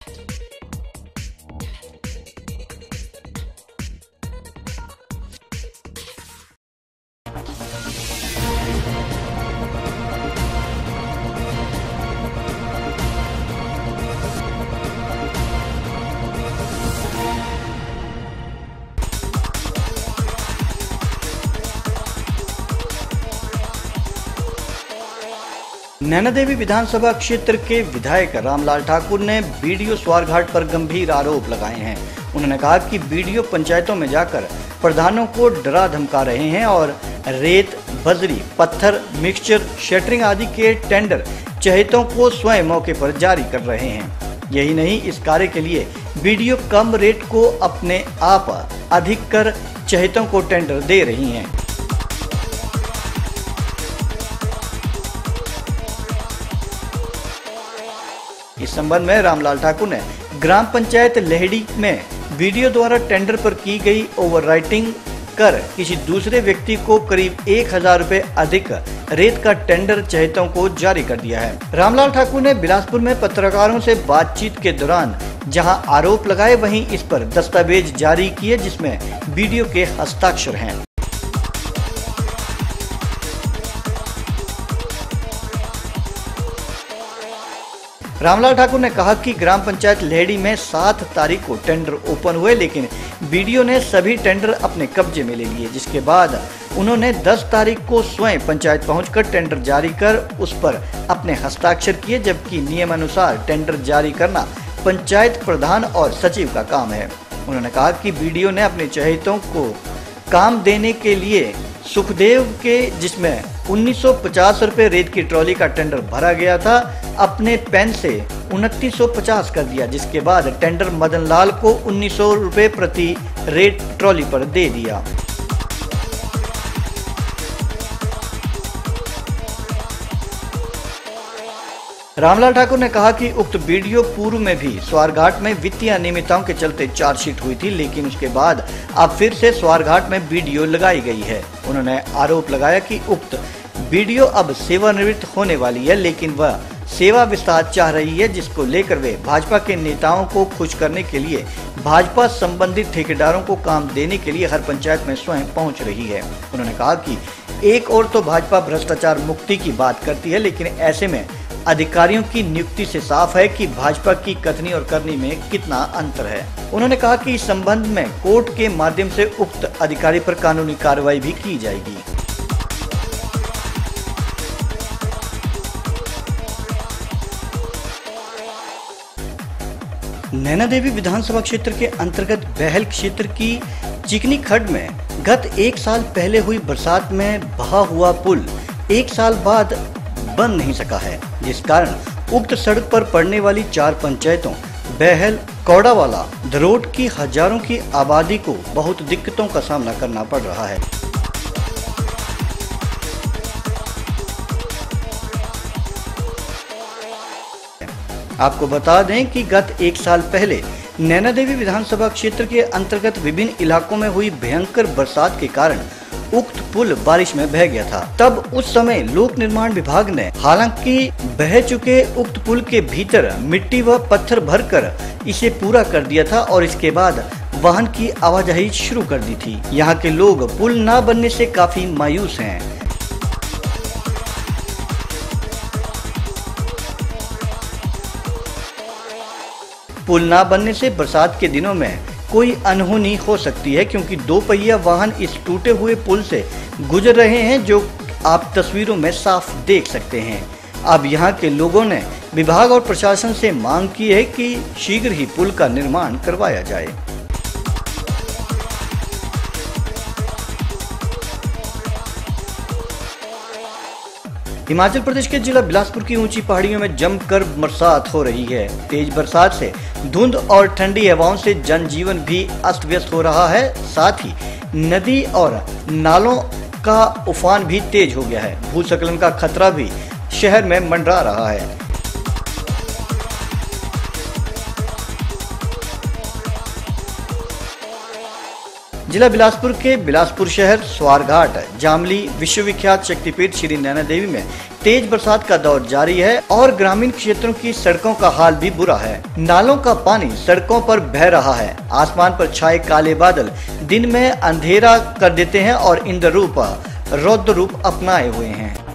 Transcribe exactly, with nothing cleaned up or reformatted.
नैना देवी विधानसभा क्षेत्र के विधायक रामलाल ठाकुर ने बीडीओ स्वारघाट पर गंभीर आरोप लगाए हैं। उन्होंने कहा कि बीडीओ पंचायतों में जाकर प्रधानों को डरा धमका रहे हैं और रेत, बजरी, पत्थर, मिक्सचर, शटरिंग आदि के टेंडर चहेतों को स्वयं मौके पर जारी कर रहे हैं। यही नहीं, इस कार्य के लिए बीडीओ कम रेट को अपने आप अधिक कर चहेतों को टेंडर दे रही हैं। इस संबंध में रामलाल ठाकुर ने ग्राम पंचायत लेहड़ी में बीडीओ द्वारा टेंडर पर की गई ओवरराइटिंग कर किसी दूसरे व्यक्ति को करीब एक हजार रुपए अधिक रेत का टेंडर चहेतों को जारी कर दिया है। रामलाल ठाकुर ने बिलासपुर में पत्रकारों से बातचीत के दौरान जहां आरोप लगाए, वहीं इस पर दस्तावेज जारी किए जिसमें बीडीओ के हस्ताक्षर हैं। रामलाल ठाकुर ने कहा कि ग्राम पंचायत लेहड़ी में सात तारीख को टेंडर ओपन हुए, लेकिन बीडीओ ने सभी टेंडर अपने कब्जे में ले लिए, जिसके बाद उन्होंने दस तारीख को स्वयं पंचायत पहुंचकर टेंडर जारी कर उस पर अपने हस्ताक्षर किए, जबकि नियमानुसार टेंडर जारी करना पंचायत प्रधान और सचिव का काम है। उन्होंने कहा कि बीडीओ ने अपने चहेतों को काम देने के लिए सुखदेव के, जिसमें उन्नीस सौ पचास रुपए रेत की ट्रॉली का टेंडर भरा गया था, अपने पेन से उनतीस सौ पचास कर दिया, जिसके बाद टेंडर मदन लाल को उन्नीस सौ रुपए प्रति रेत ट्रॉली पर दे दिया। रामलाल ठाकुर ने कहा कि उक्त बीडीओ पूर्व में भी स्वारघाट में वित्तीय अनियमितताओं के चलते चार्जशीट हुई थी, लेकिन उसके बाद अब फिर से स्वारघाट में बीडीओ लगाई गई है। उन्होंने आरोप लगाया कि उक्त बीडीओ अब सेवानिवृत्त होने वाली है, लेकिन वह सेवा विस्तार चाह रही है, जिसको लेकर वे भाजपा के नेताओं को खुश करने के लिए भाजपा संबंधित ठेकेदारों को काम देने के लिए हर पंचायत में स्वयं पहुंच रही है। उन्होंने कहा कि एक ओर तो भाजपा भ्रष्टाचार मुक्ति की बात करती है, लेकिन ऐसे में अधिकारियों की नियुक्ति से साफ है कि भाजपा की कथनी और करनी में कितना अंतर है। उन्होंने कहा कि इस संबंध में कोर्ट के माध्यम से उक्त अधिकारी पर कानूनी कार्रवाई भी की जाएगी। नैना देवी विधानसभा क्षेत्र के अंतर्गत बहल क्षेत्र की चिकनी खड्ड में गत एक साल पहले हुई बरसात में बहा हुआ पुल एक साल बाद बन नहीं सका है, जिस कारण उक्त सड़क पर पड़ने वाली चार पंचायतों बहल, कौड़ावाला, धरोट की हजारों की आबादी को बहुत दिक्कतों का सामना करना पड़ रहा है। आपको बता दें कि गत एक साल पहले नैना देवी विधानसभा क्षेत्र के अंतर्गत विभिन्न इलाकों में हुई भयंकर बरसात के कारण उक्त पुल बारिश में बह गया था। तब उस समय लोक निर्माण विभाग ने हालांकि बह चुके उक्त पुल के भीतर मिट्टी व पत्थर भरकर इसे पूरा कर दिया था और इसके बाद वाहन की आवाजाही शुरू कर दी थी। यहाँ के लोग पुल न बनने से काफी मायूस हैं। पुल न बनने से बरसात के दिनों में कोई अनहोनी हो सकती है, क्योंकि दो पहिया वाहन इस टूटे हुए पुल से गुजर रहे हैं, जो आप तस्वीरों में साफ देख सकते हैं। अब यहाँ के लोगों ने विभाग और प्रशासन से मांग की है कि शीघ्र ही पुल का निर्माण करवाया जाए। हिमाचल प्रदेश के जिला बिलासपुर की ऊंची पहाड़ियों में जमकर बरसात हो रही है। तेज बरसात से धुंध और ठंडी हवाओं से जनजीवन भी अस्त व्यस्त हो रहा है। साथ ही नदी और नालों का उफान भी तेज हो गया है। भूस्खलन का खतरा भी शहर में मंडरा रहा है। जिला बिलासपुर के बिलासपुर शहर, स्वारघाट, जामली, विश्वविख्यात शक्तिपीठ श्री नैना देवी में तेज बरसात का दौर जारी है और ग्रामीण क्षेत्रों की सड़कों का हाल भी बुरा है। नालों का पानी सड़कों पर बह रहा है। आसमान पर छाए काले बादल दिन में अंधेरा कर देते हैं और इंद्र रूप रौद्र रूप अपनाए हुए हैं।